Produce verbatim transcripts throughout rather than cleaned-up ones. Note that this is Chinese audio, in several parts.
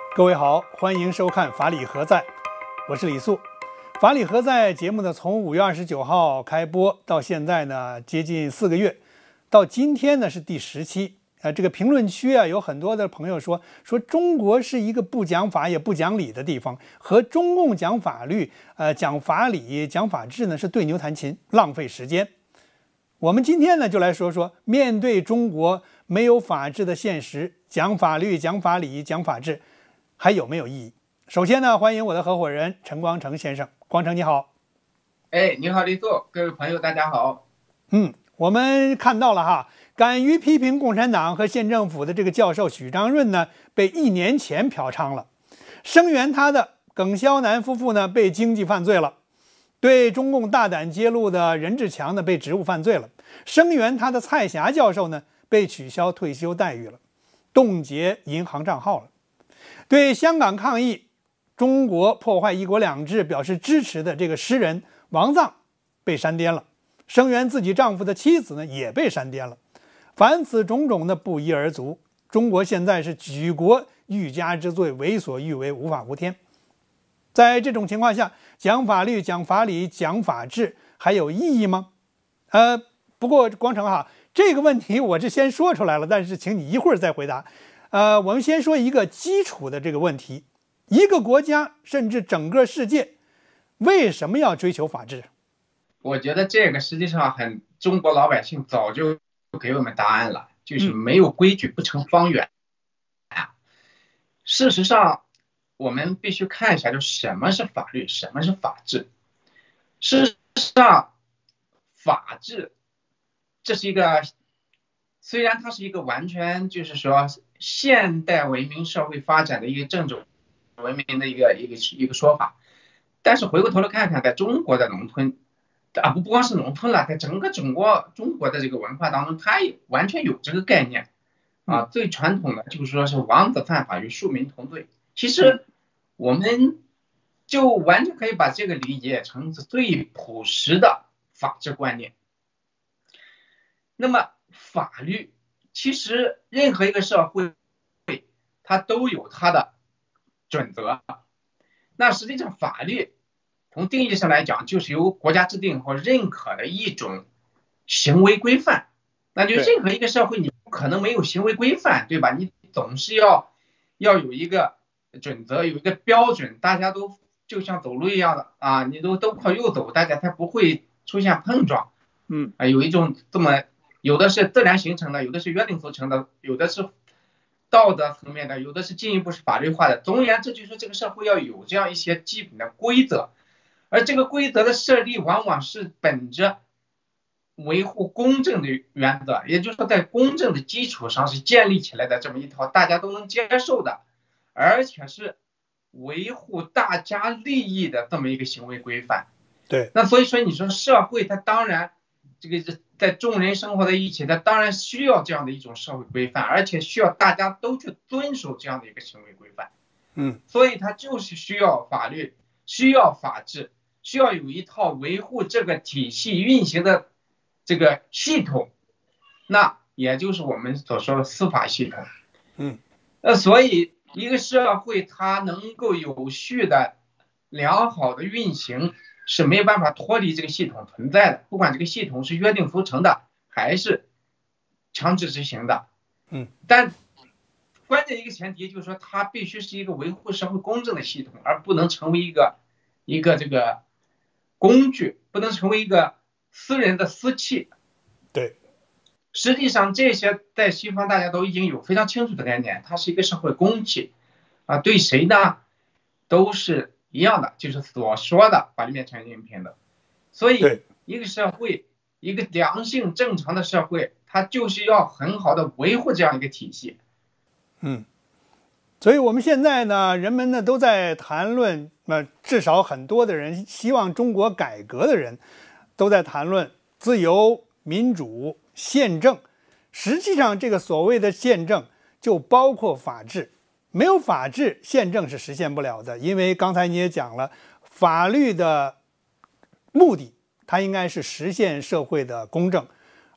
各位好，欢迎收看《法理何在》，我是李素。《法理何在》节目呢，从五月二十九号开播到现在呢，接近四个月，到今天呢是第十期。呃，这个评论区啊，有很多的朋友说说中国是一个不讲法也不讲理的地方，和中共讲法律、呃讲法理、讲法治呢是对牛弹琴，浪费时间。我们今天呢就来说说，面对中国没有法治的现实，讲法律、讲法理、讲法治还有没有意义？首先呢，欢迎我的合伙人陈光诚先生。光诚你好。 哎，你好，李素，各位朋友大家好。 嗯，我们看到了哈。敢于批评共产党和县政府的这个教授许章润呢，被一年前嫖娼了；声援他的耿肖南夫妇呢，被经济犯罪了；对中共大胆揭露的任志强呢，被职务犯罪了；声援他的蔡霞教授呢，被取消退休待遇了，冻结银行账号了；对香港抗议中国破坏一国两制表示支持的这个诗人王藏被删颠了；声援自己丈夫的妻子呢，也被删颠了。凡此种种的不一而足，中国现在是举国欲加之罪，为所欲为，无法无天。在这种情况下，讲法律、讲法理、讲法治还有意义吗？呃，不过光诚哈，这个问题我是先说出来了，但是请你一会儿再回答。呃，我们先说一个基础的这个问题：一个国家甚至整个世界，为什么要追求法治？ 我觉得这个实际上很，中国老百姓早就给我们答案了，就是没有规矩不成方圆啊。事实上，我们必须看一下，就什么是法律，什么是法治。事实上，法治这是一个，虽然它是一个完全就是说现代文明社会发展的一个政治文明的一个一个一个说法，但是回过头来看看，在中国的农村。啊，不不光是农村了，在整个中国中国的这个文化当中，它也完全有这个概念啊。最传统的就是说是王子犯法与庶民同罪，其实我们就完全可以把这个理解成是最朴实的法治观念。那么法律其实任何一个社会它都有它的准则，那实际上法律从定义上来讲，就是由国家制定或认可的一种行为规范。那就任何一个社会，你不可能没有行为规范，对吧？你总是要要有一个准则，有一个标准，大家都就像走路一样的啊，你都都靠右走，大家才不会出现碰撞。 嗯啊，有一种这么有的是自然形成的，有的是约定俗成的，有的是道德层面的，有的是进一步是法律化的。总而言之，就是这个社会要有这样一些基本的规则。而这个规则的设立往往是本着维护公正的原则，也就是说在公正的基础上是建立起来的这么一套大家都能接受的，而且是维护大家利益的这么一个行为规范。 对， 那所以说你说社会它当然这个在众人生活在一起，它当然需要这样的一种社会规范，而且需要大家都去遵守这样的一个行为规范。 嗯， 所以它就是需要法律，需要法治，需要有一套维护这个体系运行的这个系统，那也就是我们所说的司法系统。 嗯， 那所以一个社会它能够有序的、良好的运行，是没有办法脱离这个系统存在的，不管这个系统是约定俗成的，还是强制执行的。 嗯， 但关键一个前提就是说，它必须是一个维护社会公正的系统，而不能成为一个一个这个工具，不能成为一个私人的私器。 对， 实际上这些在西方大家都已经有非常清楚的概念，它是一个社会公器啊，对谁呢都是一样的，就是所说的法律面前人平等。所以一个社会，一个良性正常的社会，它就是要很好的维护这样一个体系。 嗯，所以我们现在呢，人们呢都在谈论，呃，至少很多的人希望中国改革的人，都在谈论自由、民主、宪政。实际上，这个所谓的宪政就包括法治，没有法治，宪政是实现不了的。因为刚才你也讲了，法律的目的，它应该是实现社会的公正，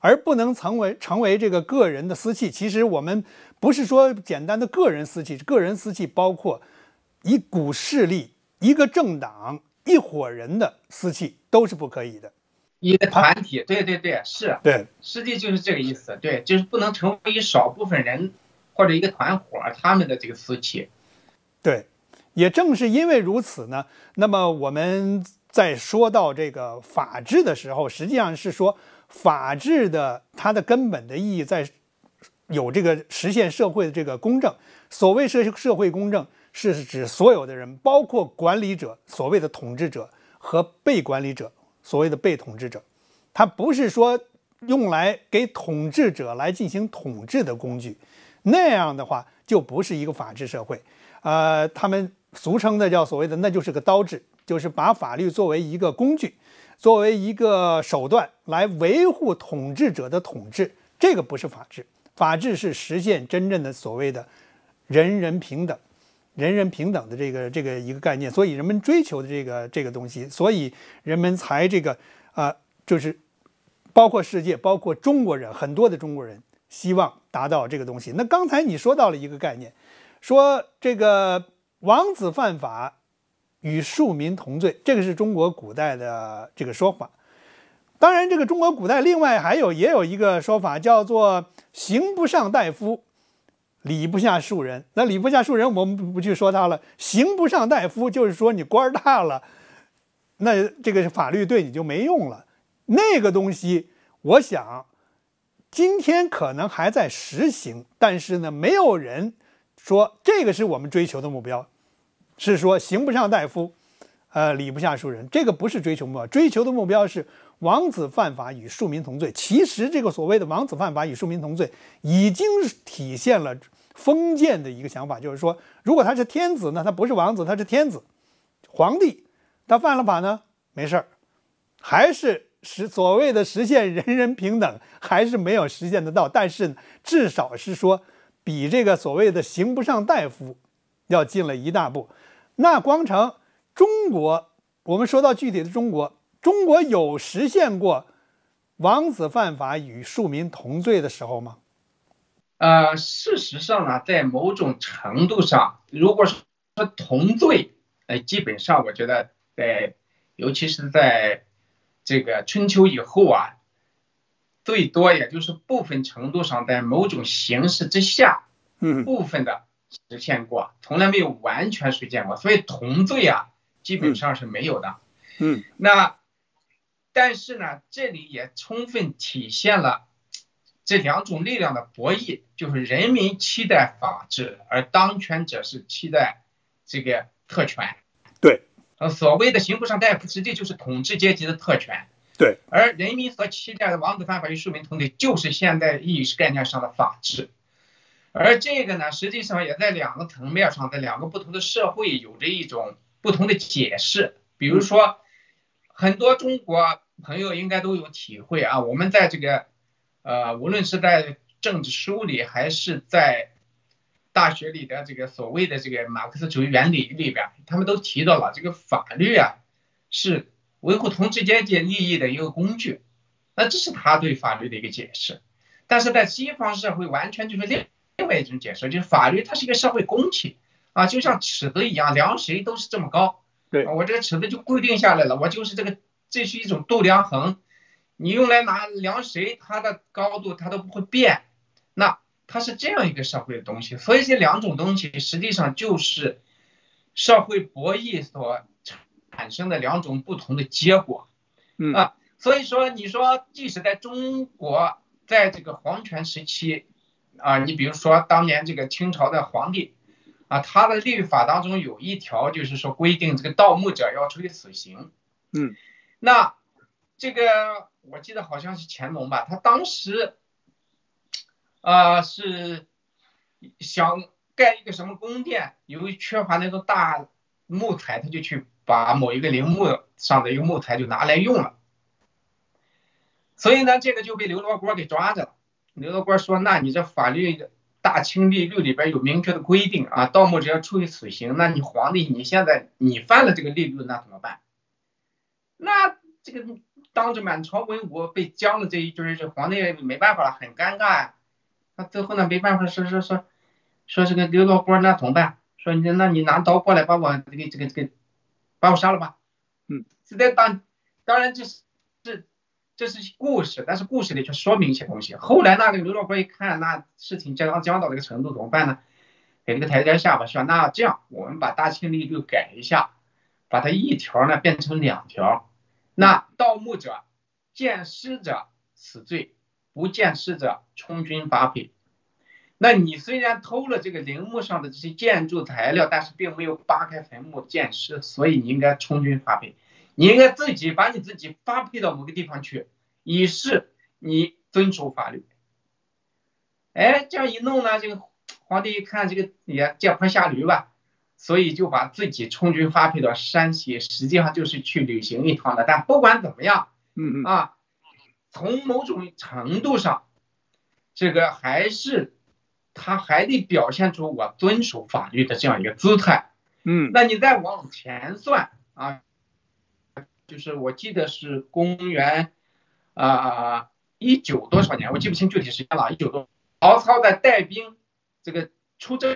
而不能成为成为这个个人的私器。其实我们不是说简单的个人私器，个人私器包括一股势力、一个政党、一伙人的私器都是不可以的。 一个团体，对对对，是， 对， 实际就是这个意思，对，就是不能成为一少部分人或者一个团伙他们的这个私器。 对，也正是因为如此呢，那么我们在说到这个法治的时候，实际上是说法治的它的根本的意义在有这个实现社会的这个公正。所谓社社会公正，是指所有的人，包括管理者，所谓的统治者和被管理者，所谓的被统治者。它不是说用来给统治者来进行统治的工具，那样的话就不是一个法治社会。呃，他们俗称的叫所谓的那就是个刀制，就是把法律作为一个工具，作为一个手段来维护统治者的统治，这个不是法治。法治是实现真正的所谓的人人平等，人人平等的这个这个一个概念，所以人们追求的这个这个东西，所以人们才这个啊、呃，就是包括世界，包括中国人，很多的中国人希望达到这个东西。那刚才你说到了一个概念，说这个王子犯法与庶民同罪，这个是中国古代的这个说法。当然，这个中国古代另外还有也有一个说法，叫做刑不上大夫，礼不下庶人。那礼不下庶人我们不去说他了，刑不上大夫就是说你官大了，那这个法律对你就没用了。那个东西我想今天可能还在实行，但是呢没有人说这个是我们追求的目标，是说刑不上大夫，呃，礼不下庶人，这个不是追求目标，追求的目标是王子犯法与庶民同罪。其实这个所谓的王子犯法与庶民同罪，已经体现了封建的一个想法，就是说，如果他是天子呢，他不是王子，他是天子，皇帝，他犯了法呢，没事儿，还是实所谓的实现人人平等，还是没有实现得到，但是至少是说比这个所谓的刑不上大夫要进了一大步。那光成中国，我们说到具体的中国，中国有实现过王子犯法与庶民同罪的时候吗？ 呃，事实上呢，在某种程度上，如果说同罪，呃，基本上我觉得在，尤其是在这个春秋以后啊，最多也就是部分程度上在某种形式之下， 嗯， 部分的实现过，从来没有完全实现过，所以同罪啊，基本上是没有的。 嗯， 那但是呢，这里也充分体现了这两种力量的博弈，就是人民期待法治，而当权者是期待这个特权。 对， 呃，所谓的刑不上大夫，实际就是统治阶级的特权。 对， 而人民所期待的王子犯法与庶民同罪，就是现代意识概念上的法治。而这个呢，实际上也在两个层面上，在两个不同的社会有着一种不同的解释。比如说，很多中国朋友应该都有体会啊，我们在这个呃，无论是在政治书里，还是在大学里的这个所谓的这个马克思主义原理里边，他们都提到了这个法律啊是维护统治阶级利益的一个工具，那这是他对法律的一个解释。但是在西方社会完全就是另另外一种解释，就是法律它是一个社会公器啊，就像尺子一样，量谁都是这么高。 对， 我这个尺子就规定下来了，我就是这个，这是一种度量衡。你用来拿量谁，它的高度它都不会变，那它是这样一个社会的东西。所以这两种东西实际上就是社会博弈所产生的两种不同的结果。 嗯啊，所以说你说即使在中国，在这个皇权时期啊，你比如说当年这个清朝的皇帝啊，他的律法当中有一条就是说规定这个盗墓者要处以死刑。 嗯， 那这个我记得好像是乾隆吧，他当时呃是想盖一个什么宫殿，由于缺乏那种大木材，他就去把某一个陵墓上的一个木材就拿来用了，所以呢这个就被刘罗锅给抓着了。刘罗锅说，那你这法律大清律律里边有明确的规定啊，盗墓者要处以死刑，那你皇帝你现在你犯了这个律律，那怎么办？那这个当着满朝文武被将了这一句，这皇帝没办法了，很尴尬呀、啊。那最后呢，没办法，说说说说这个刘老锅那怎么办？说你那你拿刀过来把我这个这个这个把我杀了吧。 嗯， 是在当当然这是这这是故事，但是故事里却说明一些东西。后来那个刘老锅一看那事情将将到这个程度怎么办呢？给这个台阶下吧，说那这样我们把大清律律改一下，把它一条呢变成两条。那盗墓者见尸者死罪，不见尸者充军发配。那你虽然偷了这个陵墓上的这些建筑材料，但是并没有扒开坟墓见尸，所以你应该充军发配。你应该自己把你自己发配到某个地方去，以示你遵守法律。哎，这样一弄呢，这个皇帝一看这个也借坡下驴吧，所以就把自己充军发配到山西，实际上就是去旅行一趟的。但不管怎么样， 嗯啊，从某种程度上，这个还是他还得表现出我遵守法律的这样一个姿态。 嗯， 那你再往前算啊，就是我记得是公元啊一九多少年，我记不清具体时间了，一九多，曹操在带兵这个出征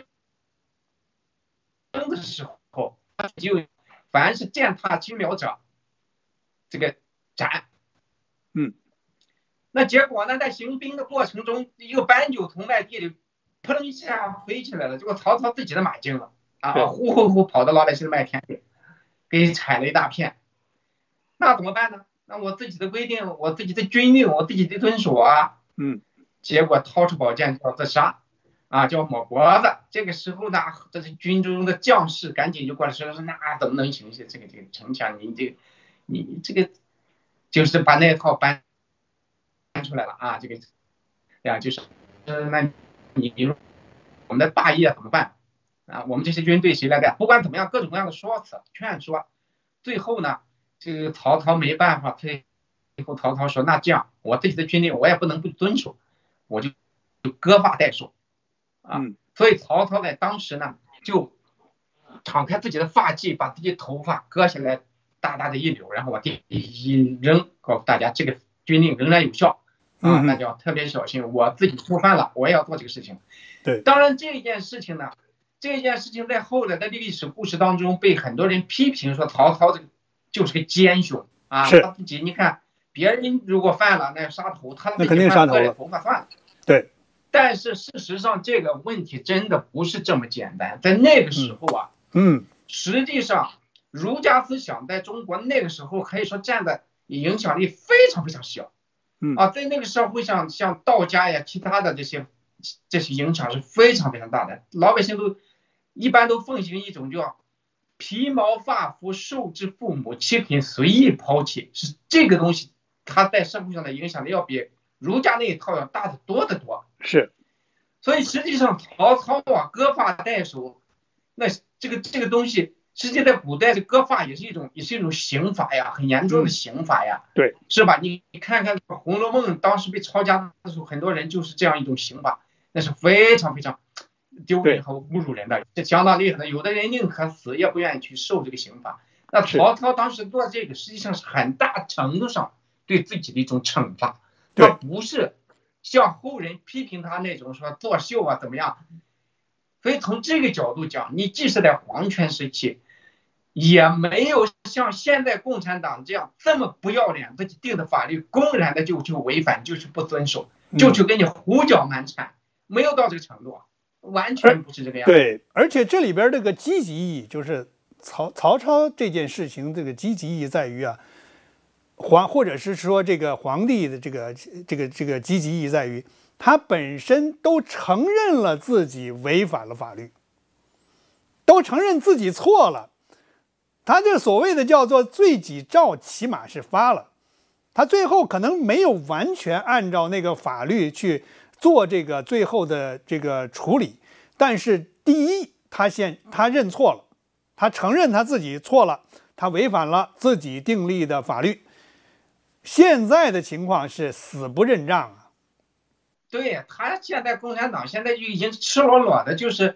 的时候，就凡是践踏青苗者，这个斩。 嗯， 那结果呢，在行兵的过程中，一个斑鸠从麦地里扑棱一下飞起来了，结果曹操自己的马惊了啊，呼呼呼跑到老百姓的麦田里，给踩了一大片。那怎么办呢？那我自己的规定，我自己的军令，我自己得遵守啊。 嗯， 结果掏出宝剑就要自杀，啊，就要抹脖子。这个时候呢，这是军中的将士赶紧就过来说说，那怎么能行？这个这个丞相，你这个你这个就是把那套搬搬出来了啊，这个呀就是，呃，那你比如我们的大业怎么办啊？我们这些军队谁来干？不管怎么样，各种各样的说辞劝说，最后呢，这个曹操没办法，最后曹操说，那这样我自己的军令我也不能不遵守，我就就割发代首啊。所以曹操在当时呢，就敞开自己的发髻，把自己头发割下来，大大的一绺，然后往地一扔，告诉大家这个军令仍然有效啊，大家要特别小心，我自己触犯了，我也要做这个事情。 对， 当然这件事情呢，这件事情在后来的历史故事当中被很多人批评说曹操这个就是个奸雄啊，他自己你看别人如果犯了那杀头，他那肯定杀头了， 头发算了。 对。 但是事实上，这个问题真的不是这么简单。在那个时候啊， 嗯， 实际上儒家思想在中国那个时候可以说占的影响力非常非常小， 嗯啊，在那个社会上，像道家呀、其他的这些这些影响是非常非常大的。老百姓都一般都奉行一种叫皮毛发肤受之父母，七品随意抛弃，是这个东西，它在社会上的影响力要比儒家那一套要大得多得多。 是， 所以实际上曹操啊，割发代首，那这个这个东西，实际在古代的割发也是一种也是一种刑罚呀，很严重的刑罚呀， 嗯、对， 是吧？你你看看《红楼梦》当时被抄家的时候，很多人就是这样一种刑罚，那是非常非常丢人和侮辱人的，这相当厉害的。有的人宁可死也不愿意去受这个刑罚。那曹操当时做这个，实际上是很大程度上对自己的一种惩罚，他不是像后人批评他那种说作秀啊怎么样。所以从这个角度讲，你即使在皇权时期，也没有像现在共产党这样这么不要脸，自己定的法律公然的就去违反，就去不遵守，就去给你胡搅蛮缠，没有到这个程度，完全不是这个样子。 对，而且这里边这个积极意义，就是曹曹操这件事情，这个积极意义在于啊，皇或者是说这个皇帝的这个这个这个积极意义在于，他本身都承认了自己违反了法律，都承认自己错了。他这所谓的叫做罪己诏，起码是发了。他最后可能没有完全按照那个法律去做这个最后的这个处理，但是第一，他先他认错了，他承认他自己错了，他违反了自己订立的法律。现在的情况是死不认账啊。 对，他现在共产党现在就已经赤裸裸的，就是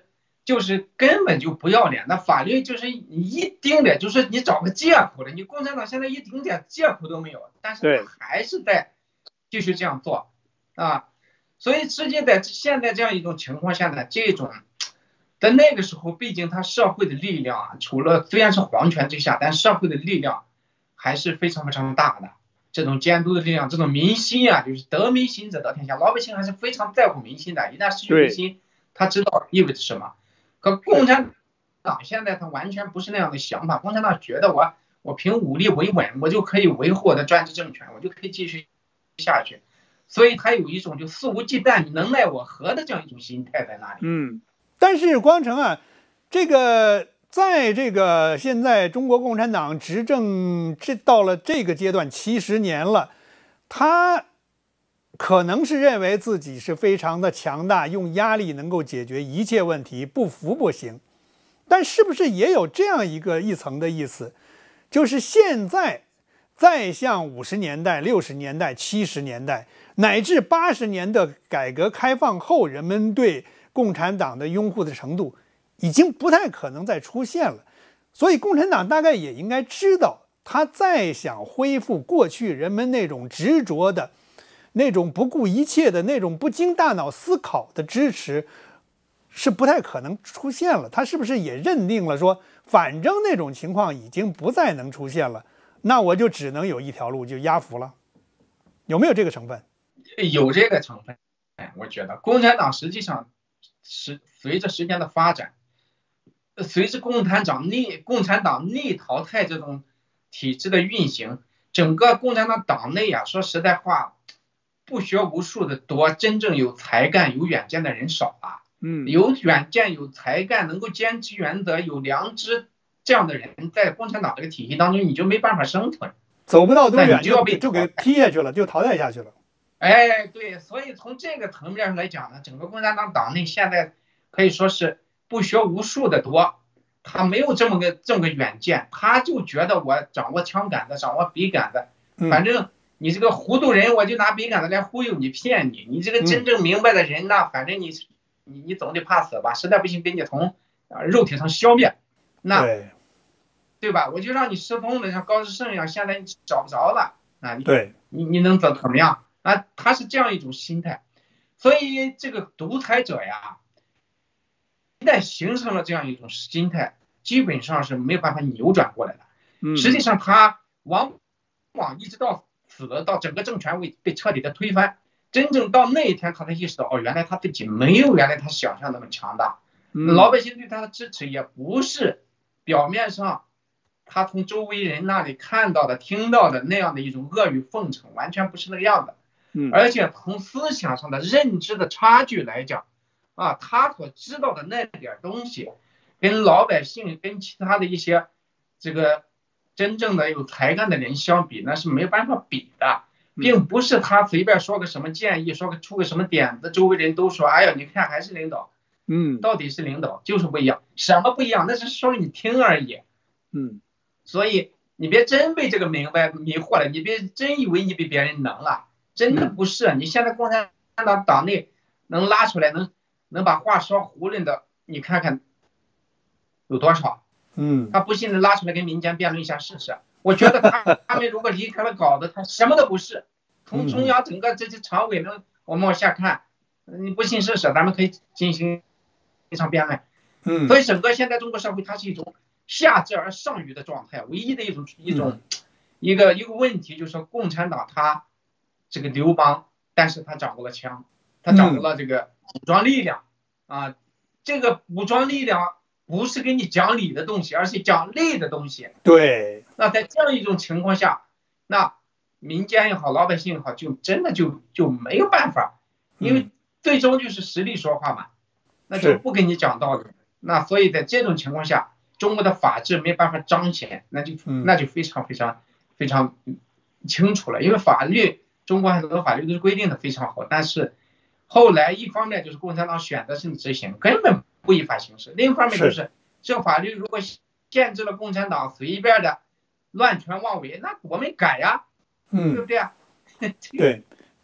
就是根本就不要脸。那法律就是你一丁点，就是你找个借口的，你共产党现在一丁点借口都没有，但是他还是在继续这样做啊。所以直接在现在这样一种情况下呢，这种在那个时候，毕竟他社会的力量啊，除了虽然是皇权之下，但社会的力量还是非常非常大的。这种监督的力量，这种民心啊，就是得民心者得天下。老百姓还是非常在乎民心的，一旦失去民心，他知道意味着什么。可共产党现在他完全不是那样的想法，共产党觉得我我凭武力维稳，我就可以维护我的专制政权，我就可以继续下去。所以他有一种就肆无忌惮，你能奈我何的这样一种心态在那里。 嗯，但是光成啊，这个在这个现在中国共产党执政这到了这个阶段七十年了，他可能是认为自己是非常的强大，用压力能够解决一切问题，不服不行。但是不是也有这样一个一层的意思，就是现在再像五十年代、六十年代、七十年代乃至八十年的改革开放后，人们对共产党的拥护的程度已经不太可能再出现了。所以共产党大概也应该知道，他再想恢复过去人们那种执着的、那种不顾一切的、那种不经大脑思考的支持，是不太可能出现了。他是不是也认定了说，反正那种情况已经不再能出现了，那我就只能有一条路，就压服了？有没有这个成分？ 有这个成分。我觉得共产党实际上是随着时间的发展，随着共产党内共产党内淘汰这种体制的运行，整个共产党党内啊，说实在话，不学无术的多，真正有才干有远见的人少啊。 嗯， 有远见有才干能够坚持原则有良知这样的人，在共产党这个体系当中你就没办法生存， 走不到多远就要被就给踢下去了，就淘汰下去了。 哎，对，所以从这个层面上来讲呢，整个共产党党内现在可以说是不学无术的多，他没有这么个这么个远见，他就觉得我掌握枪杆子，掌握笔杆子，反正你这个糊涂人，我就拿笔杆子来忽悠你骗你，你这个真正明白的人呢，反正你你你总得怕死吧，实在不行给你从肉体上消灭，那 对, 对吧？我就让你失踪了，像高志胜一样，现在你找不着了啊，你对你你能怎怎么样？啊，他是这样一种心态，所以这个独裁者呀，一旦形成了这样一种心态，基本上是没有办法扭转过来的。嗯，实际上他往往一直到死了，到整个政权被被彻底的推翻，真正到那一天，他才意识到，哦，原来他自己没有原来他想象那么强大。嗯，老百姓对他的支持也不是表面上他从周围人那里看到的、听到的那样的一种阿谀奉承，完全不是那个样子。嗯，而且从思想上的认知的差距来讲，啊，他所知道的那点东西，跟老百姓、跟其他的一些这个真正的有才干的人相比，那是没有办法比的。并不是他随便说个什么建议，说个出个什么点子，周围人都说，哎呀，你看还是领导，嗯，到底是领导，就是不一样。什么不一样？那是说给你听而已。嗯，所以你别真被这个明白迷惑了，你别真以为你比别人能了。真的不是，你现在共产党党内能拉出来，能能把话说囫囵的，你看看有多少？嗯，他不信的拉出来跟民间辩论一下试试。我觉得他他们如果离开了稿子，他什么都不是。从中央整个这些常委们，我们往下看，你不信试试，咱们可以进行一场辩论。嗯，所以整个现在中国社会它是一种下至而上愚的状态，唯一的一种一种一个一个问题就是说，共产党他。这个流氓，但是他掌握了枪，他掌握了这个武装力量、嗯、啊，这个武装力量不是给你讲理的东西，而是讲利的东西。 对， 那在这样一种情况下，那民间也好，老百姓也好，就真的就就没有办法，因为最终就是实力说话嘛，那就不跟你讲道理。那所以在这种情况下，中国的法治没办法彰显，那就那就非常非常非常清楚了，因为法律。中国很多法律都是规定的非常好，但是后来一方面就是共产党选择性执行，根本不依法行事；另一方面就是这法律如果限制了共产党随便的乱权妄为，那我们改呀，嗯，对不对啊？ 对，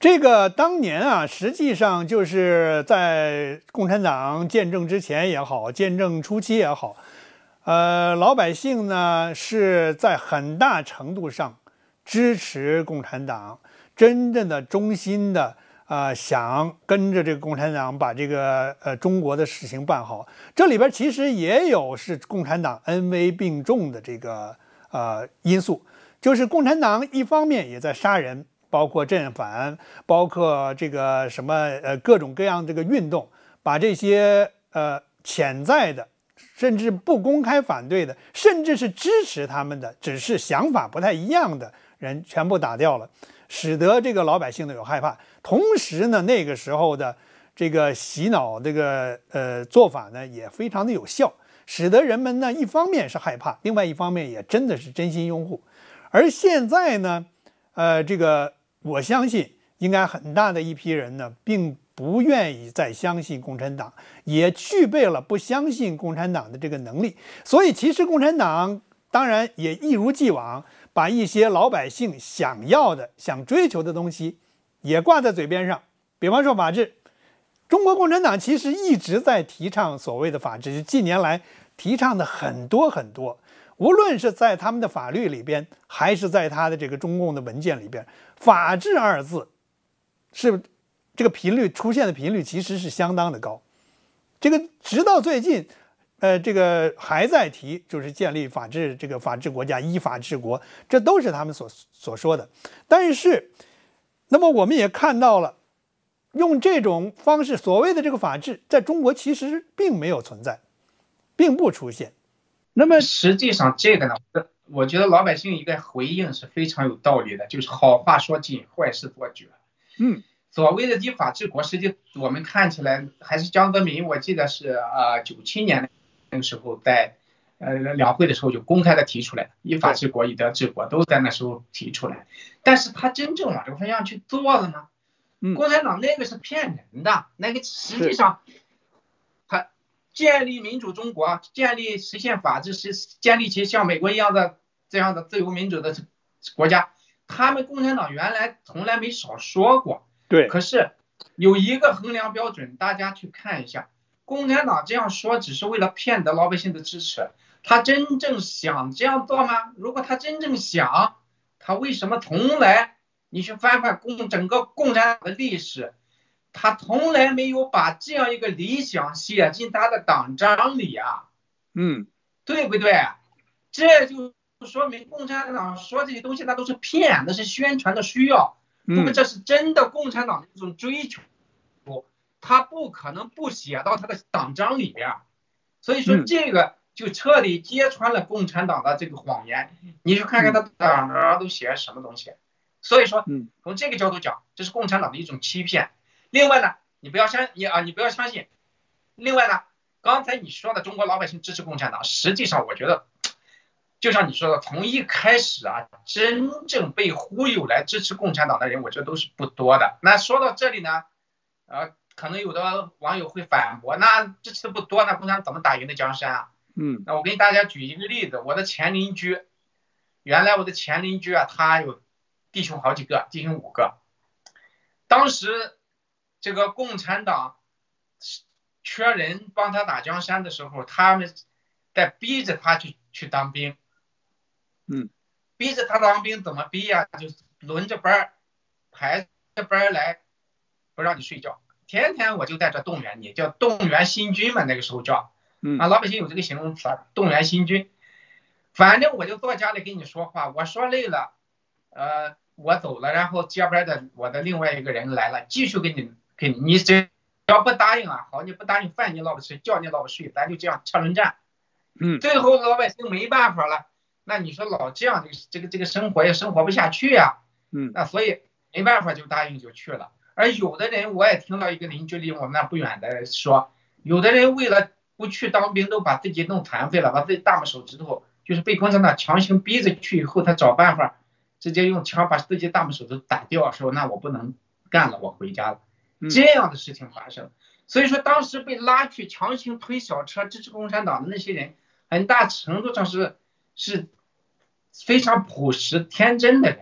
这个当年啊，实际上就是在共产党建政之前也好，建政初期也好，呃，老百姓呢是在很大程度上支持共产党，真正的衷心的呃想跟着这个共产党把这个呃中国的事情办好。这里边其实也有是共产党恩威并重的这个呃因素，就是共产党一方面也在杀人。包括镇反，包括这个什么呃各种各样这个运动，把这些呃潜在的，甚至不公开反对的，甚至是支持他们的，只是想法不太一样的人全部打掉了，使得这个老百姓呢有害怕。同时呢，那个时候的这个洗脑这个呃做法呢也非常的有效，使得人们呢一方面是害怕，另外一方面也真的是真心拥护。而现在呢，呃这个。我相信，应该很大的一批人呢，并不愿意再相信共产党，也具备了不相信共产党的这个能力。所以，其实共产党当然也一如既往，把一些老百姓想要的、想追求的东西，也挂在嘴边上。比方说法治，中国共产党其实一直在提倡所谓的法治，近年来提倡的很多很多。无论是在他们的法律里边，还是在他的这个中共的文件里边，法治二字是这个频率出现的频率其实是相当的高。这个直到最近，呃，这个还在提，就是建立法治这个法治国家，依法治国，这都是他们所所说的。但是，那么我们也看到了，用这种方式，所谓的这个法治，在中国其实并没有存在，并不出现。 那么实际上这个呢，我觉得老百姓一个回应是非常有道理的，就是好话说尽，坏事做绝。 嗯， 所谓的依法治国，实际我们看起来还是江泽民，我记得是呃九七年那个时候在呃两会的时候就公开的提出来，依法治国、以德治国都在那时候提出来。但是他真正往这个方向去做了吗？ 嗯， 共产党那个是骗人的，那个实际上。建立民主中国，建立实现法治，是建立起像美国一样的这样的自由民主的国家，他们共产党原来从来没少说过。 对， 可是有一个衡量标准，大家去看一下，共产党这样说只是为了骗得老百姓的支持，他真正想这样做吗？如果他真正想，他为什么从来你去翻翻共整个共产党的历史？他从来没有把这样一个理想写进他的党章里啊， 嗯， 对不对？这就说明共产党说这些东西那都是骗，那是宣传的需要。那么这是真的共产党的一种追求，他不可能不写到他的党章里边。所以说这个就彻底揭穿了共产党的这个谎言。你去看看他党章都写什么东西。所以说，从这个角度讲，这是共产党的一种欺骗。另外呢，你不要相你啊，你不要相信。另外呢，刚才你说的中国老百姓支持共产党，实际上我觉得，就像你说的，从一开始啊，真正被忽悠来支持共产党的人，我觉得都是不多的。那说到这里呢，呃，可能有的网友会反驳，那支持不多，那共产党怎么打赢的江山啊？ 嗯， 那我给大家举一个例子，我的前邻居，原来我的前邻居啊，他有弟兄好几个，弟兄五个，当时。这个共产党缺人帮他打江山的时候，他们在逼着他去去当兵， 嗯， 逼着他当兵怎么逼呀、啊？就轮着班排着班来，不让你睡觉，天天我就在这动员你，叫动员新军嘛，那个时候叫， 嗯啊，老百姓有这个形容词，动员新军。反正我就坐家里跟你说话，我说累了，呃，我走了，然后接班的我的另外一个人来了，继续给你。给你，你只要不答应啊，好，你不答应，饭你老不吃，觉你老不睡，咱就这样车轮战。 嗯， 最后老百姓没办法了，那你说老这样，这个这个这个生活也生活不下去呀、啊。 嗯， 那所以没办法就答应就去了。而有的人，我也听到一个邻居离我们那不远的说，有的人为了不去当兵，都把自己弄残废了，把自己大拇手指头，就是被共产党强行逼着去以后，他找办法，直接用枪把自己大拇手指头打掉，说那我不能干了，我回家了。这样的事情发生，所以说当时被拉去强行推小车支持共产党的那些人，很大程度上是是非常朴实天真的人，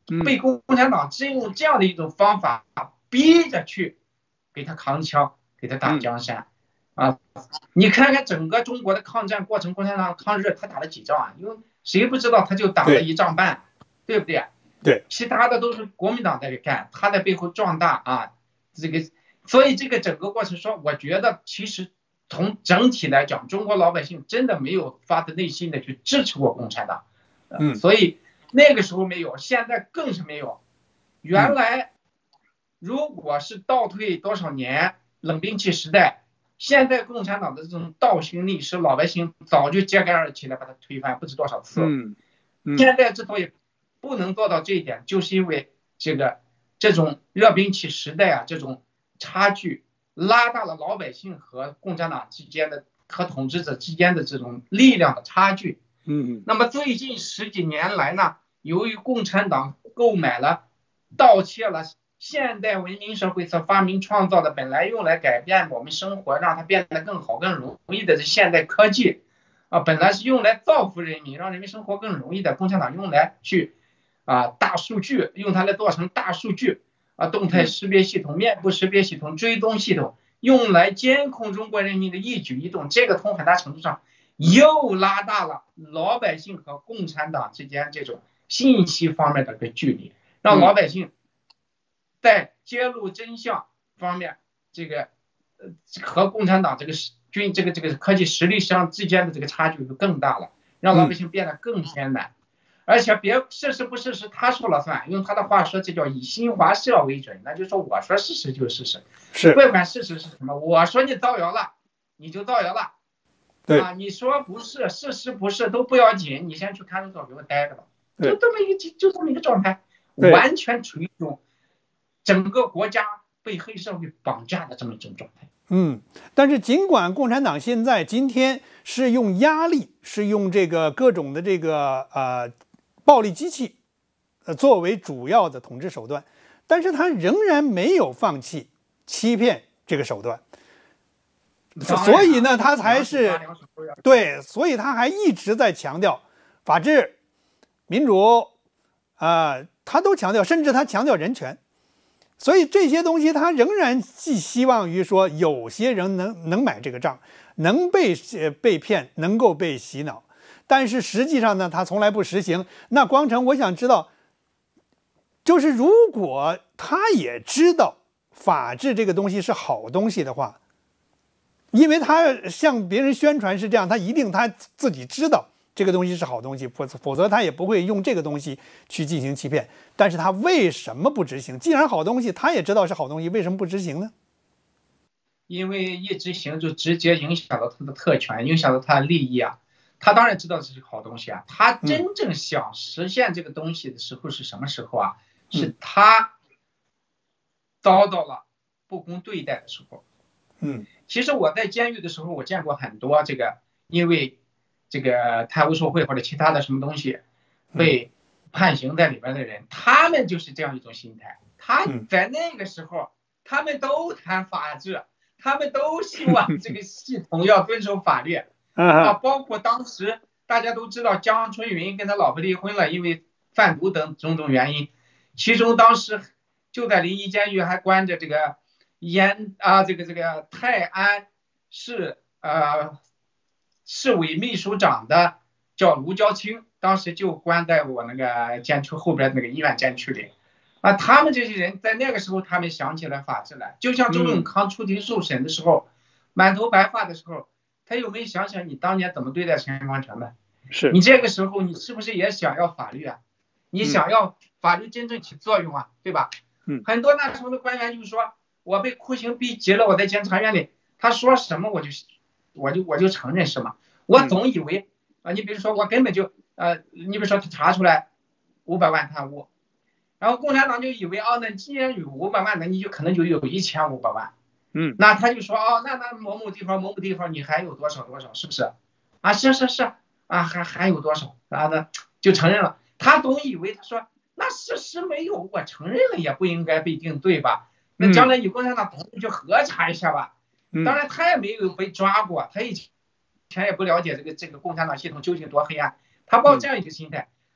被共产党只用这样的一种方法逼着去给他扛枪，给他打江山。啊，你看看整个中国的抗战过程，共产党抗日他打了几仗啊？因为谁不知道他就打了一仗半， 对, 对不对？ 对， 其他的都是国民党在干，他在背后壮大啊，这个，所以这个整个过程说，我觉得其实从整体来讲，中国老百姓真的没有发自内心的去支持过共产党， 嗯， 所以那个时候没有，现在更是没有。原来如果是倒退多少年，冷兵器时代。现在共产党的这种倒行逆施，老百姓早就揭竿而起来把它推翻不知多少次了。 嗯嗯、 现在之所以不能做到这一点，就是因为这个这种热兵器时代啊，这种差距拉大了老百姓和共产党之间的和统治者之间的这种力量的差距。 嗯， 那么最近十几年来呢，由于共产党购买了、盗窃了现代文明社会所发明创造的本来用来改变我们生活，让它变得更好更容易的现代科技啊，本来是用来造福人民，让人民生活更容易的，共产党用来去啊大数据，用它来做成大数据啊，动态识别系统、面部识别系统、追踪系统，用来监控中国人民的一举一动。这个从很大程度上又拉大了老百姓和共产党之间这种信息方面的个距离，让老百姓在揭露真相方面，这个呃和共产党这个军这个这个科技实力上之间的这个差距就更大了，让老百姓变得更艰难。而且别事实不事实他说了算，用他的话说，这叫以新华社为准，那就是说我说事实就是事实， 是不管事实是什么，我说你造谣了，你就造谣了。 对啊，你说不是，事实不是都不要紧，你先去看守所给我待着吧，就这么一个就这么一个状态，完全处于一种整个国家被黑社会绑架的这么一种状态。 嗯，但是尽管共产党现在今天是用压力，是用这个各种的这个呃暴力机器，呃作为主要的统治手段，但是他仍然没有放弃欺骗这个手段。所以呢，他才是对，所以他还一直在强调法治、民主，啊、呃，他都强调，甚至他强调人权。所以这些东西，他仍然寄希望于说，有些人能能买这个账，能被呃被骗，能够被洗脑。但是实际上呢，他从来不实行。那光成，我想知道，就是如果他也知道法治这个东西是好东西的话，因为他向别人宣传是这样，他一定他自己知道这个东西是好东西，否否则他也不会用这个东西去进行欺骗。但是他为什么不执行？既然好东西，他也知道是好东西，为什么不执行呢？ 因为一执行就直接影响到他的特权，影响到他的利益啊。他当然知道这是好东西啊，他真正想实现这个东西的时候是什么时候啊？嗯、是他遭到了不公对待的时候。 嗯， 其实我在监狱的时候，我见过很多这个因为这个贪污受贿或者其他的什么东西被判刑在里边的人，他们就是这样一种心态。他在那个时候，他们都谈法治，他们都希望这个系统要遵守法律啊。包括当时大家都知道江春云跟他老婆离婚了，因为贩毒等种种原因。其中当时就在临沂监狱还关着这个延啊这个这个泰安市呃市委秘书长的叫卢娇清，当时就关在我那个监区后边那个医院监区里啊。他们这些人在那个时候，他们想起来法治来，就像周永康出庭受审的时候，嗯、满头白发的时候，他有没有想想你当年怎么对待陈光诚的？ 是你这个时候，你是不是也想要法律啊？你想要法律真正起作用啊，对吧？ 嗯， 很多那时候的官员就说，我被酷刑逼急了，我在监察院里，他说什么我就我就我就承认什么。我总以为啊，你比如说我根本就呃，你比如说他查出来五百万贪污，然后共产党就以为哦，那既然有五百万，那你就可能就有一千五百万， 嗯， 那他就说哦，那那某某地方某某地方你还有多少多少，是不是？啊，是是是啊，还还有多少，然后呢就承认了。他总以为他说那事实没有，我承认了也不应该被定罪吧？那将来你共产党同志去核查一下吧。 嗯、 当然他也没有被抓过，他以前也不了解这个这个共产党系统究竟多黑暗，他抱这样一个心态。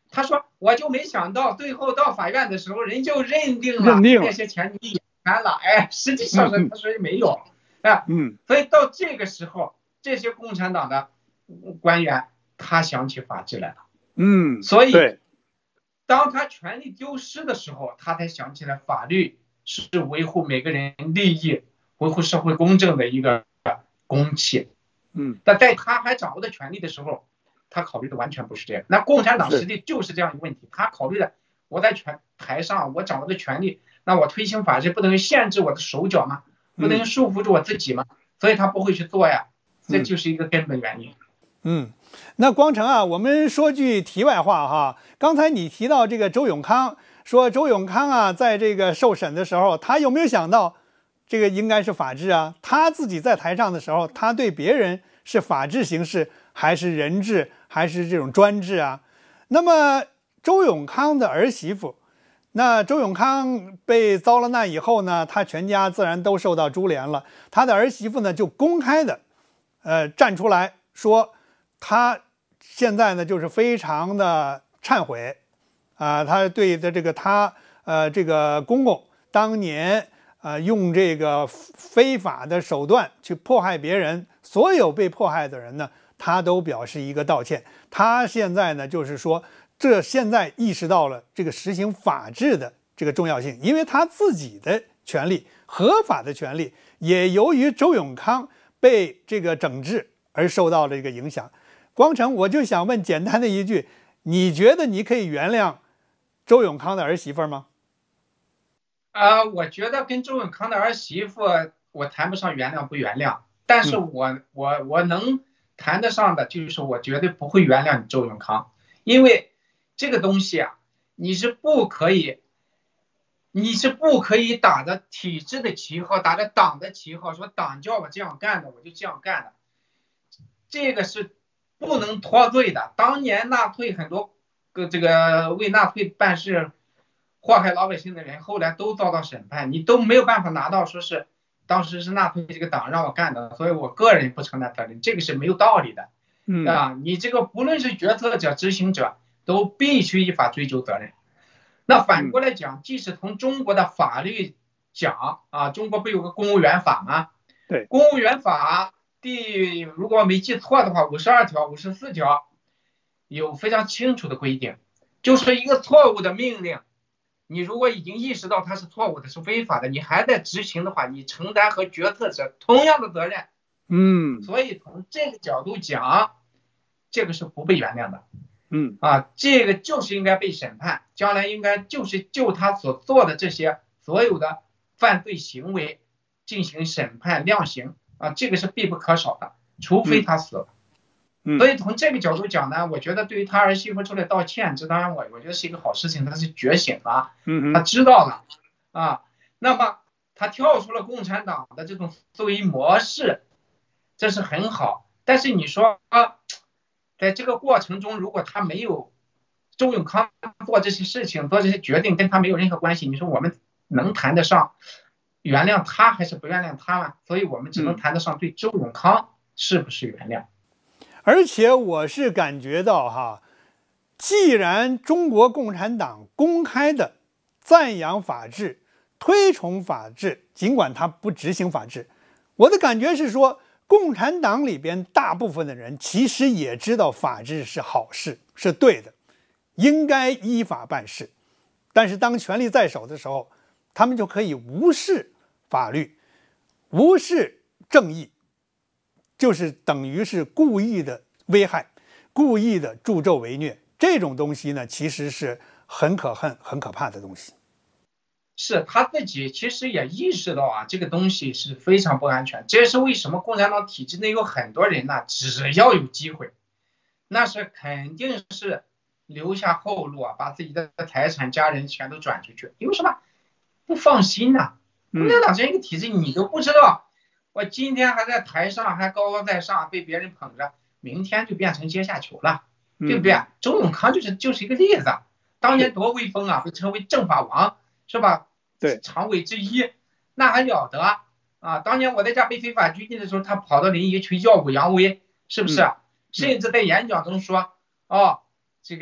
他说我就没想到最后到法院的时候，人就认定了认定了那些钱你也贪了，哎，实际上是他说没有，哎， 嗯， 所以到这个时候，这些共产党的官员他想起法治来了， 嗯， 所以对， 当他权力丢失的时候，他才想起来法律是维护每个人利益、维护社会公正的一个公器。 嗯， 但在他还掌握的权力的时候，他考虑的完全不是这样。那共产党是实际就是这样一个问题，他考虑的我在权台上我掌握的权力，那我推行法治不能限制我的手脚吗？不能束缚住我自己吗？所以他不会去做呀，这就是一个根本原因。 嗯，那光成啊，我们说句题外话哈，刚才你提到这个周永康，说周永康啊，在这个受审的时候，他有没有想到这个应该是法治啊？他自己在台上的时候，他对别人是法治形式还是人治还是这种专制啊？那么周永康的儿媳妇，那周永康被遭了难以后呢，他全家自然都受到株连了。他的儿媳妇呢，就公开的，呃，站出来说，他现在呢就是非常的忏悔，啊、呃，他对的这个他呃这个公公当年呃用这个非法的手段去迫害别人，所有被迫害的人呢，他都表示一个道歉。他现在呢就是说，这现在意识到了这个实行法治的这个重要性，因为他自己的权利，合法的权利，也由于周永康被这个整治而受到了这个影响。光成，我就想问简单的一句，你觉得你可以原谅周永康的儿媳妇吗？ 呃，我觉得跟周永康的儿媳妇，我谈不上原谅不原谅，但是我、嗯、我我能谈得上的就是我绝对不会原谅你周永康，因为这个东西啊，你是不可以，你是不可以打着体制的旗号，打着党的旗号，说党叫我这样干的，我就这样干的，这个是不能脱罪的。当年纳粹很多个这个为纳粹办事祸害老百姓的人，后来都遭到审判，你都没有办法拿到说是当时是纳粹这个党让我干的，所以我个人不承担责任，这个是没有道理的。嗯啊，你这个不论是决策者、执行者，都必须依法追究责任。那反过来讲，即使从中国的法律讲啊，中国不有个公务员法吗？ 对， 公务员法第如果没记错的话，五十二条、五十四条有非常清楚的规定，就是一个错误的命令，你如果已经意识到它是错误的、是非法的，你还在执行的话，你承担和决策者同样的责任。 嗯， 所以从这个角度讲，这个是不被原谅的。 嗯啊，这个就是应该被审判，将来应该就是就他所做的这些所有的犯罪行为进行审判量刑啊，这个是必不可少的，除非他死了。 嗯， 所以从这个角度讲呢，我觉得对于他儿媳妇出来道歉，这当然我我觉得是一个好事情，他是觉醒了， 嗯， 他知道了啊，那么他跳出了共产党的这种思维模式，这是很好。但是你说啊，在这个过程中，如果他没有周永康做这些事情、做这些决定，跟他没有任何关系，你说我们能谈得上原谅他还是不原谅他吗？所以我们只能谈得上对周永康是不是原谅。 而且我是感觉到哈，既然中国共产党公开的赞扬法治、推崇法治，尽管他不执行法治，我的感觉是说，共产党里边大部分的人其实也知道法治是好事，是对的，应该依法办事。但是当权力在手的时候，他们就可以无视法律，无视正义，就是等于是故意的危害，故意的助纣为虐。这种东西呢，其实是很可恨、很可怕的东西。 是他自己其实也意识到啊，这个东西是非常不安全。这也是为什么共产党体制内有很多人呢，只要有机会，那是肯定是留下后路啊，把自己的财产、家人全都转出去。因为什么？不放心呐、啊。共产党这样一个体制，你都不知道，我今天还在台上还高高在上，被别人捧着，明天就变成阶下囚了，对不对？周永康就是就是一个例子，当年多威风啊，被称为政法王。是吧？ 对， 常委之一，那还了得啊！当年我在家被非法拘禁的时候，他跑到临沂去耀武扬威，是不是？嗯、甚至在演讲中说，哦，这个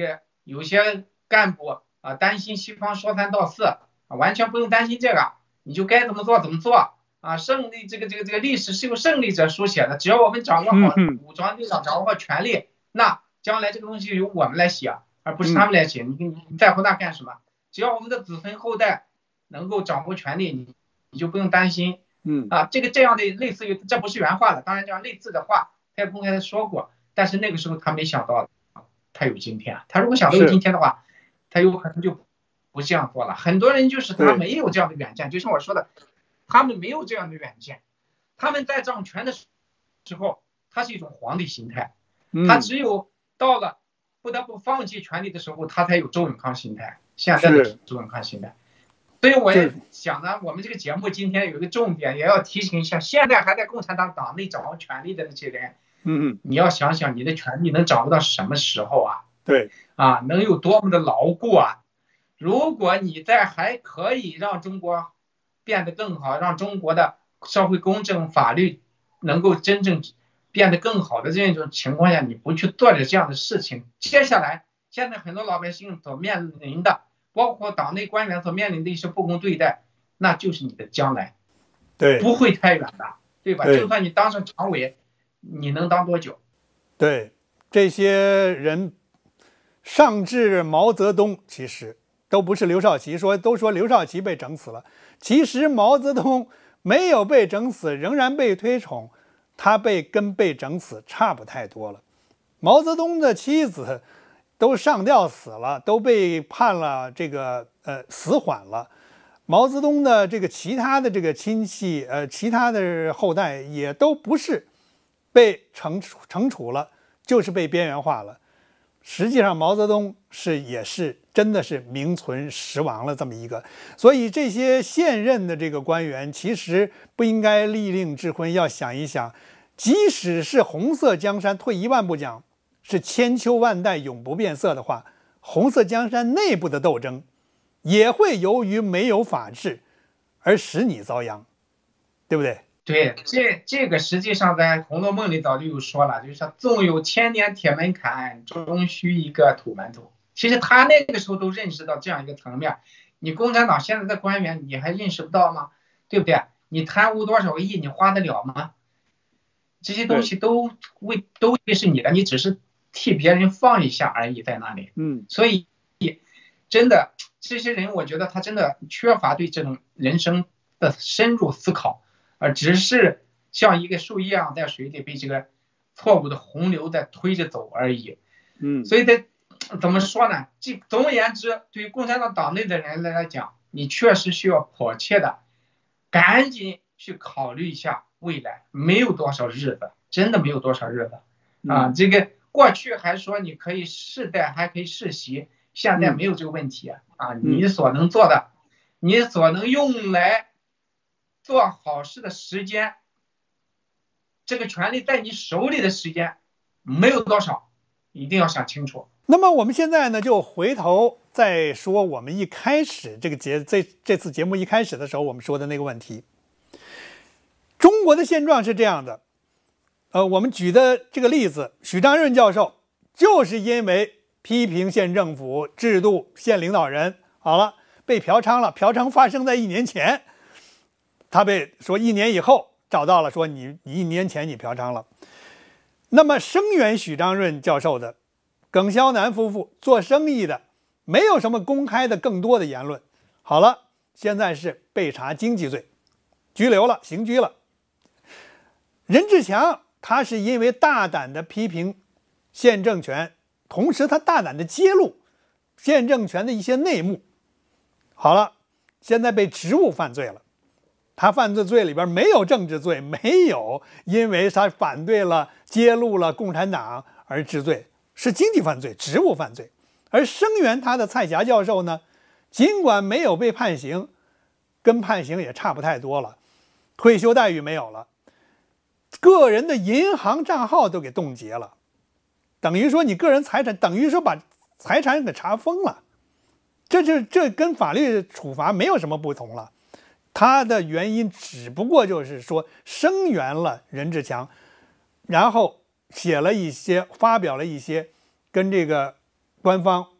有些干部啊担心西方说三道四，啊，完全不用担心这个，你就该怎么做怎么做啊。胜利这个这个这个历史是由胜利者书写的，只要我们掌握好武装力量，掌握好权力，那将来这个东西由我们来写，而不是他们来写。你你在乎那干什么？只要我们的子孙后代能够掌握权力，你你就不用担心。 嗯啊，这个这样的类似于，这不是原话了，当然这样类似的话他也公开的说过，但是那个时候他没想到他有今天，他如果想到有今天的话，他有可能就不这样做了。很多人就是他没有这样的远见，就像我说的，他们没有这样的远见，他们在掌权的时候，他是一种皇帝心态，他只有到了不得不放弃权力的时候，他才有周永康心态，现在的周永康心态。所以我也想呢，我们这个节目今天有一个重点，也要提醒一下现在还在共产党党内掌握权力的那些人， 嗯， 你要想想你的权力能掌握到什么时候啊？ 对， 啊，能有多么的牢固啊？如果你在还可以让中国变得更好，让中国的社会公正、法律能够真正变得更好的这种情况下，你不去做着这样的事情，接下来现在很多老百姓所面临的，包括党内官员所面临的一些不公对待，那就是你的将来， 对， 不会太远的，对吧？ 对， 就算你当上常委，你能当多久？ 对，这些人上至毛泽东，其实都不是刘少奇，说都说刘少奇被整死了，其实毛泽东没有被整死，仍然被推崇，他被跟被整死差不太多了。毛泽东的妻子都上吊死了，都被判了这个呃死缓了。毛泽东的这个其他的这个亲戚呃其他的后代也都不是被惩处惩处了，就是被边缘化了。实际上毛泽东是也是真的是名存实亡了这么一个，所以这些现任的这个官员其实不应该立令智昏，要想一想，即使是红色江山，退一万步讲，是千秋万代永不变色的话，红色江山内部的斗争也会由于没有法治而使你遭殃，对不对？ 对，这这个实际上在《红楼梦》里早就有说了，就是说纵有千年铁门槛，终须一个土门头。其实他那个时候都认识到这样一个层面，你共产党现在的官员你还认识不到吗？对不对？你贪污多少个亿，你花得了吗？这些东西都为都会是你的，你只是替别人放一下而已，在那里。 嗯， 所以真的这些人，我觉得他真的缺乏对这种人生的深入思考。而只是像一个树一样在水里被这个错误的洪流在推着走而已。 嗯， 所以在怎么说呢？这总而言之，对于共产党党内的人来讲，你确实需要迫切的赶紧去考虑一下未来，没有多少日子，真的没有多少日子啊！这个过去还说你可以世代还可以世袭，现在没有这个问题啊！你所能做的，你所能用来做好事的时间，这个权利在你手里的时间没有多少，一定要想清楚。 那么我们现在呢，就回头再说我们一开始这个节这这次节目一开始的时候我们说的那个问题。中国的现状是这样的，呃，我们举的这个例子，许章润教授就是因为批评县政府制度、县领导人，好了，被嫖娼了，嫖娼发生在一年前。他被说一年以后找到了，说你你一年前你嫖娼了。那么声援许章润教授的耿肖南夫妇做生意的，没有什么公开的更多的言论。好了，现在是被查经济罪，拘留了，刑拘了。任志强他是因为大胆的批评县政权，同时他大胆的揭露县政权的一些内幕。好了，现在被职务犯罪了。他犯罪罪里边没有政治罪，没有因为他反对了、揭露了共产党而治罪，是经济犯罪、职务犯罪。而声援他的蔡霞教授呢，尽管没有被判刑，跟判刑也差不太多了，退休待遇没有了，个人的银行账号都给冻结了，等于说你个人财产，等于说把财产给查封了，这就这跟法律处罚没有什么不同了。他的原因只不过就是说声援了任志强，然后写了一些发表了一些跟这个官方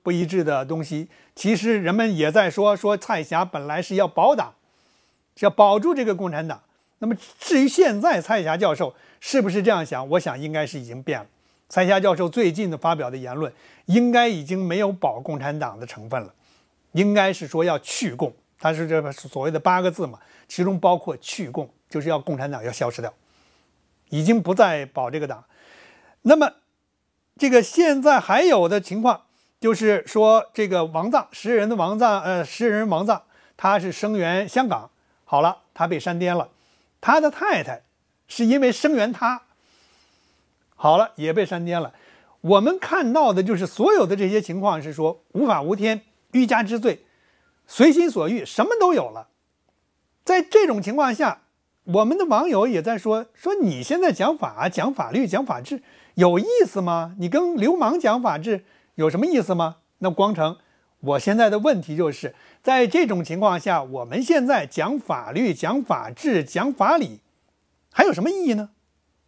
不一致的东西。其实人们也在说，说蔡霞本来是要保党，是要保住这个共产党。那么至于现在蔡霞教授是不是这样想，我想应该是已经变了。蔡霞教授最近的发表的言论，应该已经没有保共产党的成分了，应该是说要去共。他是这所谓的八个字嘛，其中包括去共，就是要共产党要消失掉，已经不再保这个党。那么这个现在还有的情况，就是说这个王藏，诗人的王藏，呃，诗人王藏，他是声援香港，好了，他被删颠了。他的太太是因为声援他，好了，也被删颠了。我们看到的就是所有的这些情况是说无法无天，欲加之罪，随心所欲，什么都有了。在这种情况下，我们的网友也在说说你现在讲法、讲法律、讲法治有意思吗？你跟流氓讲法治有什么意思吗？那光成，我现在的问题就是在这种情况下，我们现在讲法律、讲法治、讲法理，还有什么意义呢？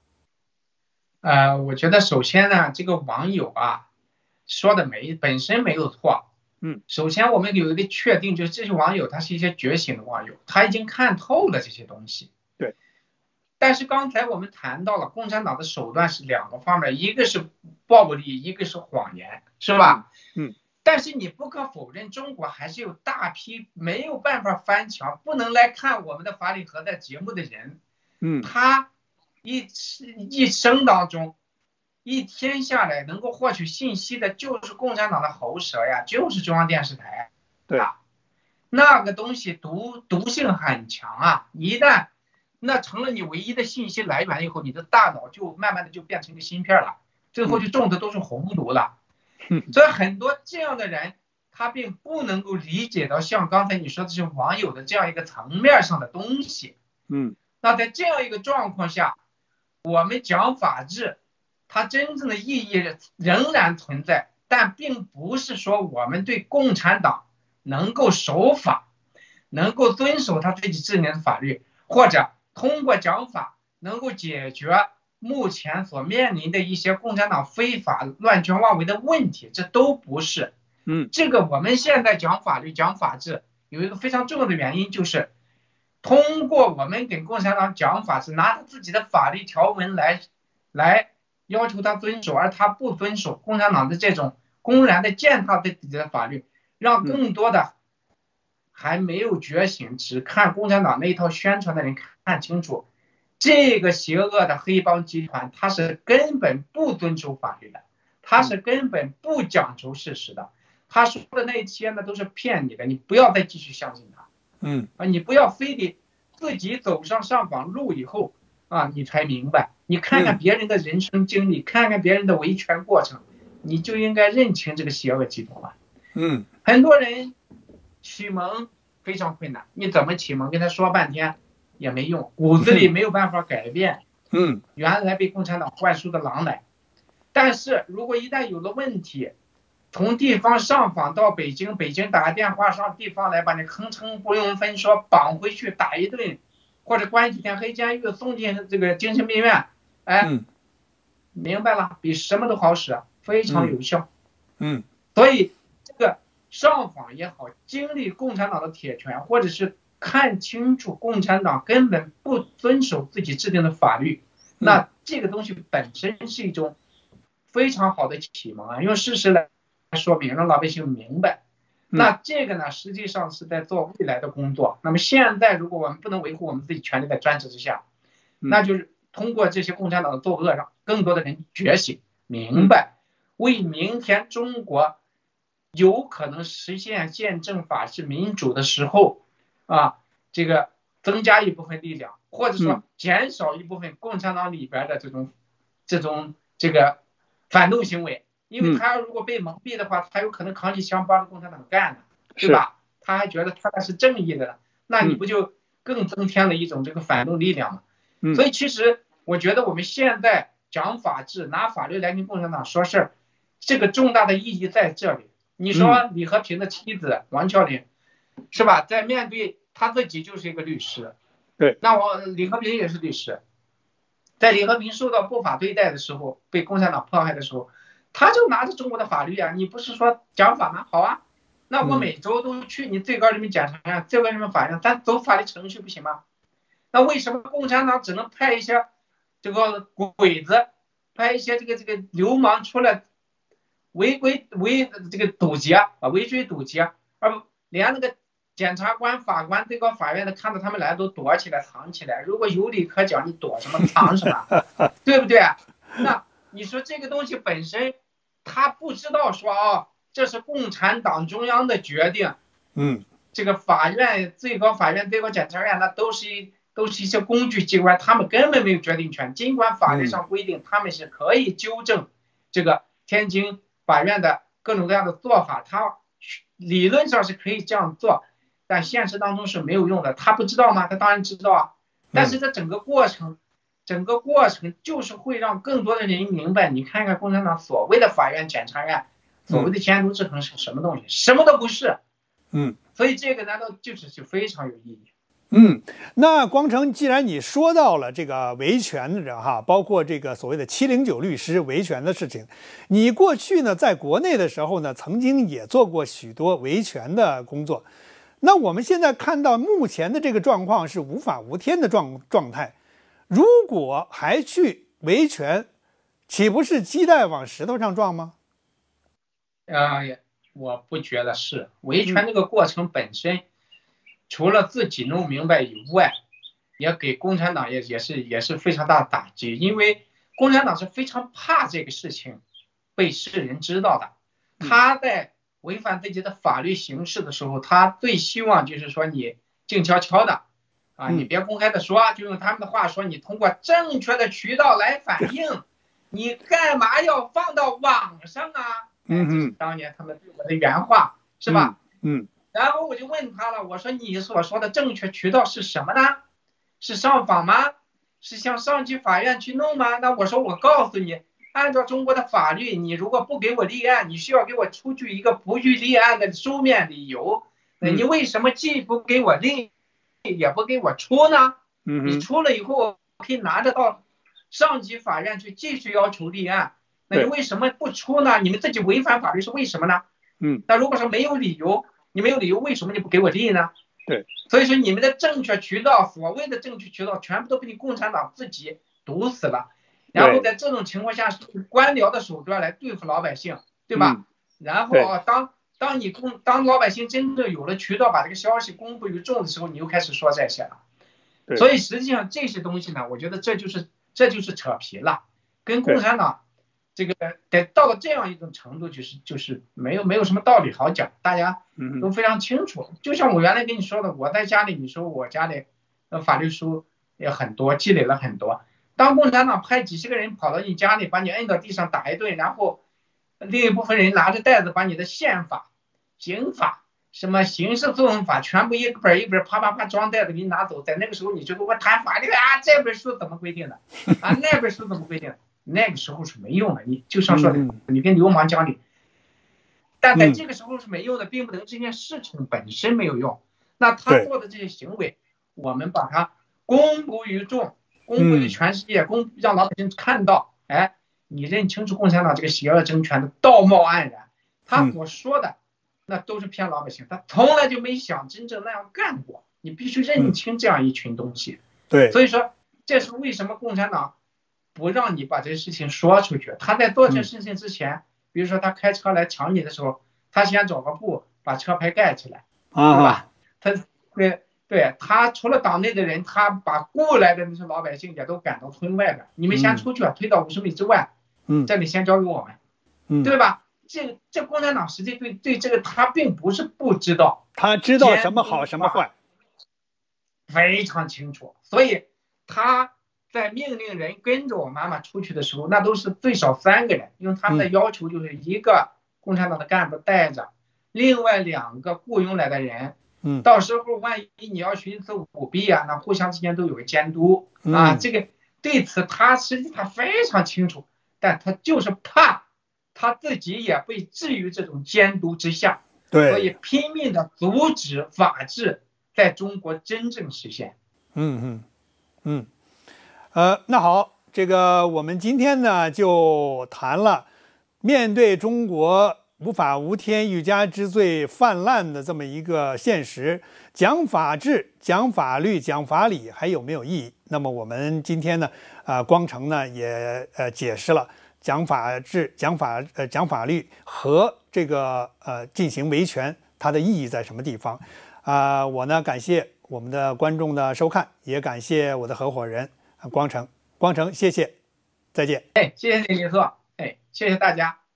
呃，我觉得首先呢，这个网友啊说的没本身没有错。 嗯， 首先我们有一个确定，就是这些网友他是一些觉醒的网友，他已经看透了这些东西。 对。 但是刚才我们谈到了共产党的手段是两个方面，一个是暴力，一个是谎言，是吧？ 嗯。 但是你不可否认，中国还是有大批没有办法翻墙，不能来看我们的法理和的节目的人。 嗯。 他一一生当中，一天下来能够获取信息的就是共产党的喉舌呀，就是中央电视台。 对啊，那个东西毒毒性很强啊，一旦那成了你唯一的信息来源以后，你的大脑就慢慢的就变成一个芯片了，最后就中的都是红毒了。所以很多这样的人，他并不能够理解到像刚才你说的这些网友的这样一个层面上的东西。 嗯， 那在这样一个状况下，我们讲法治，它真正的意义仍然存在，但并不是说我们对共产党能够守法，能够遵守他自己制定的法律，或者通过讲法能够解决目前所面临的一些共产党非法乱权妄为的问题，这都不是。 嗯， 这个我们现在讲法律讲法治有一个非常重要的原因，就是通过我们给共产党讲法治，拿着自己的法律条文来来要求他遵守，而他不遵守，共产党的这种公然的践踏自己的法律，让更多的还没有觉醒，只看共产党那一套宣传的人看清楚，这个邪恶的黑帮集团，他是根本不遵守法律的，他是根本不讲求事实的，他说的那些呢都是骗你的，你不要再继续相信他。 嗯啊，你不要非得自己走上上访路以后啊，你才明白。你看看别人的人生经历，看看别人的维权过程，你就应该认清这个邪恶集团了。 嗯， 很多人启蒙非常困难，你怎么启蒙？跟他说半天也没用，骨子里没有办法改变。 嗯， 原来被共产党灌输的狼来。但是如果一旦有了问题，从地方上访到北京，北京打电话上地方来，把你吭称不用分说绑回去打一顿，或者关几天黑监狱，送进这个精神病院，哎， 嗯， 明白了，比什么都好使，非常有效。 嗯， 所以这个上访也好，经历共产党的铁拳，或者是看清楚共产党根本不遵守自己制定的法律，那这个东西本身是一种非常好的启蒙啊，用事实来说明，让老百姓明白。那这个呢，实际上是在做未来的工作。那么现在，如果我们不能维护我们自己权利在专制之下，那就是通过这些共产党的作恶，让更多的人觉醒明白，为明天中国有可能实现宪政法治民主的时候啊，这个增加一部分力量，或者说减少一部分共产党里边的这种这种这个反动行为。因为他如果被蒙蔽的话，他有可能扛起枪帮着共产党干的，对吧？他还觉得他是正义的，那你不就更增添了一种这个反动力量吗？ 嗯、 所以其实我觉得我们现在讲法治，拿法律来跟共产党说事儿，这个重大的意义在这里。你说李和平的妻子王峭岭，是吧？在面对他自己就是一个律师， 对， 那我李和平也是律师，在李和平受到不法对待的时候，被共产党迫害的时候， 他就拿着中国的法律啊，你不是说讲法吗？好啊，那我每周都去你最高人民检察院、最高人民法院，咱走法律程序不行吗？那为什么共产党只能派一些这个鬼子，派一些这个这个流氓出来违规违这个堵截啊，围追堵截，而不连那个检察官、法官、最高法院的看到他们来都躲起来、藏起来。如果有理可讲，你躲什么、藏什么，对不对？那你说这个东西本身，他不知道说啊，这是共产党中央的决定， 嗯， 这个法院、最高法院、最高检察院那都是一都是一些工具机关，他们根本没有决定权。尽管法律上规定他们是可以纠正这个天津法院的各种各样的做法，他理论上是可以这样做。但现实当中是没有用的，他不知道吗？他当然知道啊。但是这整个过程，嗯、整个过程就是会让更多的人明白，你看看共产党所谓的法院、检察院，所谓的监督制衡是什么东西，嗯、什么都不是。 嗯， 所以这个难道就是就非常有意义？ 嗯，那光成，既然你说到了这个维权的哈，包括这个所谓的七零九律师维权的事情，你过去呢在国内的时候呢，曾经也做过许多维权的工作。那我们现在看到目前的这个状况是无法无天的状状态，如果还去维权，岂不是鸡蛋往石头上撞吗？ 呃，我不觉得是。维权这个过程本身，嗯、除了自己弄明白以外，也给共产党也也是也是非常大的打击，因为共产党是非常怕这个事情被世人知道的，他在违反自己的法律形式的时候，他最希望就是说你静悄悄的啊，你别公开的说，就用他们的话说，你通过正确的渠道来反映，你干嘛要放到网上啊？嗯，这是当年他们对我的原话，是吧？ 嗯。嗯， 然后我就问他了，我说你所说的正确渠道是什么呢？是上访吗？是向上级法院去弄吗？那我说我告诉你。按照中国的法律，你如果不给我立案，你需要给我出具一个不予立案的书面理由。你为什么既不给我立，也不给我出呢？你出了以后，我可以拿着到上级法院去继续要求立案。那你为什么不出呢？你们自己违反法律是为什么呢？ 嗯， 那如果说没有理由，你没有理由，为什么你不给我立呢？ 对， 所以说你们的正确渠道，所谓的正确渠道，全部都被你共产党自己堵死了。然后在这种情况下，是官僚的手段来对付老百姓，对吧？嗯、然后啊，当当你公当老百姓真正有了渠道把这个消息公布于众的时候，你又开始说这些了。所以实际上这些东西呢，我觉得这就是这就是扯皮了，跟共产党这个得到了这样一种程度，就是就是没有没有什么道理好讲，大家都非常清楚。就像我原来跟你说的，我在家里，你说我家里呃法律书也很多，积累了很多。当共产党派几十个人跑到你家里，把你摁到地上打一顿，然后另一部分人拿着袋子把你的宪法、刑法、什么刑事诉讼法全部一本一本啪啪啪装袋子给你拿走，在那个时候你就跟我谈法律啊，这本书怎么规定的啊，那本书怎么规定的？那个时候是没用的，你就像说的，你跟流氓讲理，但在这个时候是没用的，并不能这件事情本身没有用。那他做的这些行为，我们把它公布于众。公布于全世界，公让老百姓看到，哎，你认清楚共产党这个邪恶政权的道貌岸然，他所说的那都是骗老百姓，他从来就没想真正那样干过。你必须认清这样一群东西。 对， 所以说这是为什么共产党不让你把这些事情说出去。他在做这事情之前，比如说他开车来抢你的时候，他先找个布把车牌盖起来， 啊、 对吧？他对。对他除了党内的人，他把雇来的那些老百姓也都赶到村外边，你们先出去，推到五十米之外， 嗯， 这里先交给我们， 嗯， 对吧？这这共产党实际对对这个他并不是不知道， 他知道什么好什么坏， 非常清楚。所以他在命令人跟着我妈妈出去的时候，那都是最少三个人，因为他们的要求就是一个共产党的干部带着，另外两个雇佣来的人。 嗯， 到时候万一你要徇私舞弊啊，那互相之间都有个监督啊。 嗯、 这个对此他实际他非常清楚，但他就是怕他自己也被置于这种监督之下， 对， 所以拼命的阻止法治在中国真正实现。 嗯嗯嗯，呃，那好，这个我们今天呢就谈了面对中国无法无天、欲加之罪泛滥的这么一个现实，讲法治、讲法律、讲法理还有没有意义？那么我们今天呢，啊、呃，光成呢也呃解释了讲法治、讲法呃讲法律和这个呃进行维权它的意义在什么地方？啊、呃，我呢感谢我们的观众的收看，也感谢我的合伙人光成，光成，谢谢，再见。 哎，谢谢你，李硕，哎，谢谢大家。